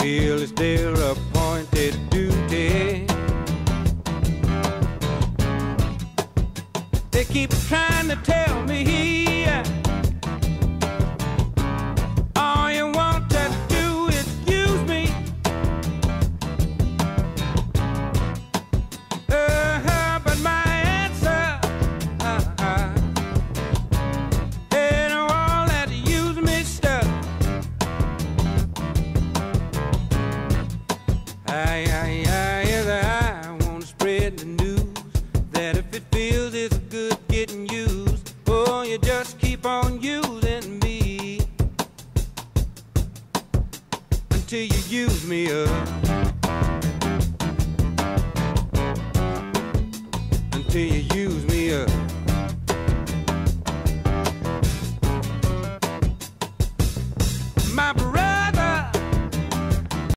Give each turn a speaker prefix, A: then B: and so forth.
A: feel it's their appointed duty. They keep trying to tell me all you want to do is use me. But my answer ain't all that use me stuff. I want to spread the news that if it feels it's good getting used, oh, you just keep on using me until you use me up. Until you use me up.